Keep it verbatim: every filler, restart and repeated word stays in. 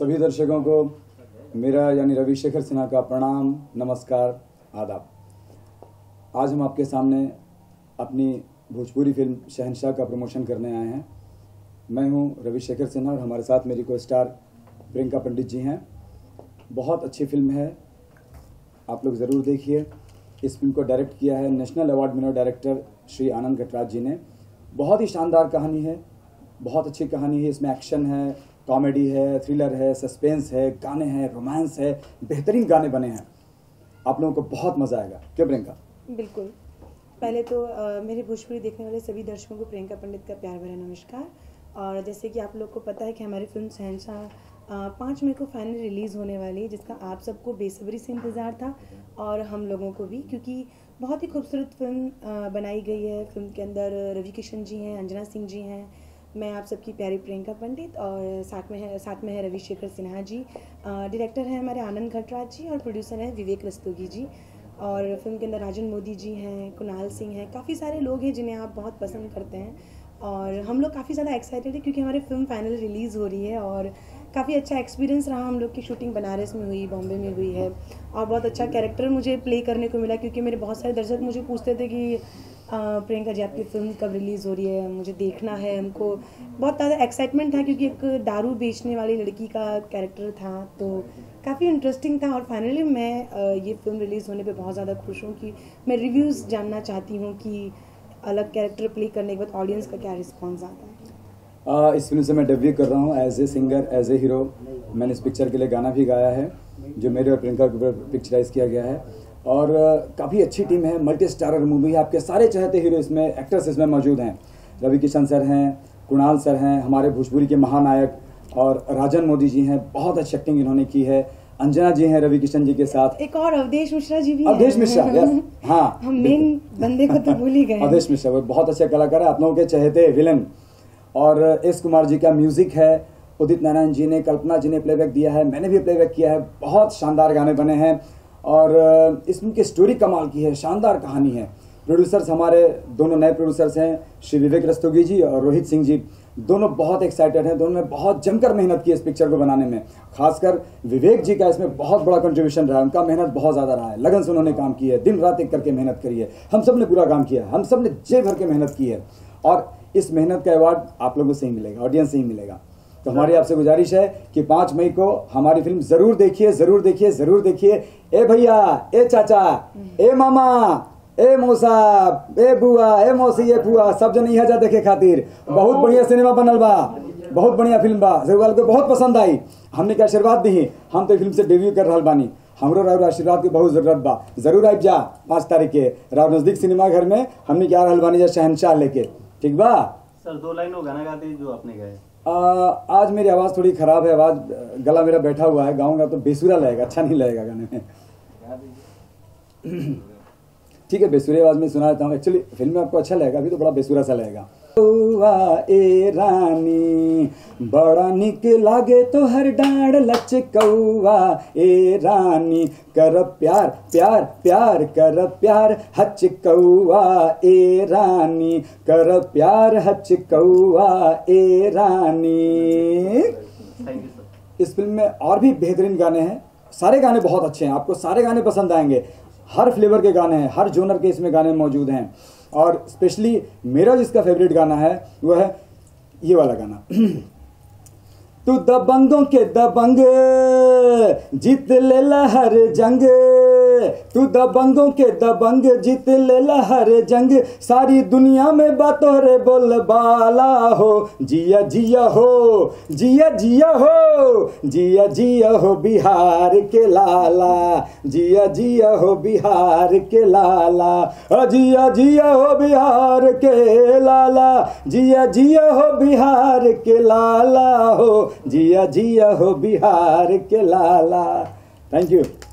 सभी दर्शकों को मेरा यानी रविशेखर सिन्हा का प्रणाम, नमस्कार, आदाब। आज हम आपके सामने अपनी भोजपुरी फिल्म शहंशाह का प्रमोशन करने आए हैं। मैं हूं रविशेखर सिन्हा और हमारे साथ मेरी को स्टार प्रियंका पंडित जी हैं। बहुत अच्छी फिल्म है, आप लोग ज़रूर देखिए। इस फिल्म को डायरेक्ट किया है national award winner director Shri Anand Khatraj ji ने। बहुत ही शानदार कहानी है, बहुत अच्छी कहानी है। इसमें एक्शन है, कॉमेडी है, थ्रिलर है, सस्पेंस है, गाने हैं, रोमांस है, बेहतरीन गाने बने हैं। आप लोगों को बहुत मज़ा आएगा। क्यों प्रियंका? बिल्कुल। पहले तो आ, मेरे भोजपुरी देखने वाले सभी दर्शकों को प्रियंका पंडित का प्यार भरा नमस्कार। और जैसे कि आप लोग को पता है कि हमारी फिल्म शहंशाह पाँच मई को फाइनल रिलीज़ होने वाली है, जिसका आप सबको बेसब्री से इंतज़ार था और हम लोगों को भी, क्योंकि बहुत ही खूबसूरत फिल्म बनाई गई है। फिल्म के अंदर रवि किशन जी हैं, अंजना सिंह जी हैं, मैं आप सबकी प्यारी प्रियंका पंडित और साथ में है साथ में है रविशेखर सिन्हा जी। डायरेक्टर हैं हमारे आनंद खटराज जी और प्रोड्यूसर हैं विवेक रस्तोगी जी। और फिल्म के अंदर राजन मोदी जी हैं, कुणाल सिंह हैं, काफ़ी सारे लोग हैं जिन्हें आप बहुत पसंद करते हैं। और हम लोग काफ़ी ज़्यादा एक्साइटेड है क्योंकि हमारी फिल्म फाइनल रिलीज़ हो रही है और काफ़ी अच्छा एक्सपीरियंस रहा। हम लोग की शूटिंग बनारस में हुई, बॉम्बे में हुई है और बहुत अच्छा कैरेक्टर मुझे प्ले करने को मिला, क्योंकि मेरे बहुत सारे दर्शक मुझे पूछते थे कि प्रियंका जी आपकी फिल्म कब रिलीज़ हो रही है, मुझे देखना है। हमको बहुत ज़्यादा एक्साइटमेंट था क्योंकि एक दारू बेचने वाली लड़की का कैरेक्टर था, तो काफ़ी इंटरेस्टिंग था। और फाइनली मैं ये फिल्म रिलीज़ होने पे बहुत ज़्यादा खुश हूँ कि मैं रिव्यूज़ जानना चाहती हूँ कि अलग कैरेक्टर प्ले करने के बाद ऑडियंस का क्या रिस्पॉन्स आता है। आ, इस फिल्म से मैं डेब्यू कर रहा हूँ as a singer, as a hero. मैंने इस पिक्चर के लिए गाना भी गाया है जो मेरे और प्रियंका के ऊपर पिक्चराइज किया गया है। और काफ़ी अच्छी टीम है, मल्टी स्टारर मूवी है। आपके सारे चाहते हीरो इसमें, एक्टर्स इसमें मौजूद हैं। रवि किशन सर हैं, कुणाल सर हैं, हमारे भोजपुरी के महानायक, और राजन मोदी जी हैं, बहुत अच्छी एक्टिंग इन्होंने की है। अंजना जी हैं रवि किशन जी के साथ, एक और अवधेश मिश्रा जी भी अवधेश मिश्रा, यस, हाँ, हम मेन बंदे को तो भूल ही गए। अवधेश मिश्रा वो बहुत अच्छे कलाकार है, आप लोगों के चहेते विलन। और एस कुमार जी का म्यूजिक है, उदित नारायण जी ने, कल्पना जी ने प्लेबैक दिया है, मैंने भी प्लेबैक किया है। बहुत शानदार गाने बने हैं और इसमें की स्टोरी कमाल की है, शानदार कहानी है। प्रोड्यूसर्स हमारे दोनों नए प्रोड्यूसर्स हैं, श्री विवेक रस्तोगी जी और रोहित सिंह जी। दोनों बहुत एक्साइटेड हैं, दोनों ने बहुत जमकर मेहनत की इस पिक्चर को बनाने में। खासकर विवेक जी का इसमें बहुत बड़ा कंट्रीब्यूशन रहा है, उनका मेहनत बहुत ज़्यादा रहा है, लगन से उन्होंने काम किया है, दिन रात एक करके मेहनत करी है। हम सब ने पूरा काम किया है, हम सब ने जी भर के मेहनत की है और इस मेहनत का अवार्ड आप लोगों से ही मिलेगा, ऑडियंस से ही मिलेगा। तो हमारी आपसे गुजारिश है कि पाँच मई को हमारी फिल्म जरूर देखिए, जरूर देखिए, जरूर देखिए। ए भैया, ए चाचा, ए मामा, ए मौसा, ए बुआ, ए मौसी, ए फुआ, सब जन यहाँ जा देखे खातिर। बहुत बढ़िया सिनेमा बनल बा, बहुत बढ़िया फिल्म बा, जरूर को बहुत पसंद आई। हमने क्या आशीर्वाद दी, हम तो फिल्म से डेब्यू कर रहा बानी। हमरो राव आशीर्वाद की बहुत जरूरत बा। जरूर आइब जा पाँच तारीख के राव नजदीक सिनेमा घर में। हमने क्या रहल बानी जा शहंशाह लेके, ठीक बा सर? दो लाइन गाना गाते जो आपने गाए। आज मेरी आवाज़ थोड़ी ख़राब है, आवाज़ गला मेरा बैठा हुआ है, गाऊंगा तो बेसुरा लगेगा, अच्छा नहीं लगेगा गाने में। ठीक है, बेसुरी आवाज़ में सुना देता हूँ। एक्चुअली फिल्म में आपको अच्छा लगेगा, अभी तो बड़ा बेसुरा सा लगेगा। ए रानी बड़ा निक लागे तो हर डांड लचकौआ, ए रानी कर प्यार प्यार प्यार कर प्यार हचकौआ, ए रानी कर प्यार हचकौआ, ए रानी। इस फिल्म में और भी बेहतरीन गाने हैं, सारे गाने बहुत अच्छे हैं, आपको सारे गाने पसंद आएंगे। हर फ्लेवर के गाने हैं, हर जोनर के इसमें गाने मौजूद हैं। और स्पेशली मेरा जिसका फेवरेट गाना है वो है ये वाला गाना। तू दबंगों के दबंग जीत लेला हर जंग, तू दबंगों के दबंग जीत लेला हर जंग, सारी दुनिया में बातों रे बोल बाला हो, जिया जिया हो, जिया जिया हो, जिया जिया हो बिहार के लाला, जिया जिया हो बिहार के लाला, जिया जिया हो बिहार के लाला, जिया जिया हो बिहार के लाला हो, जिया जिया हो बिहार के लाला। Thank you.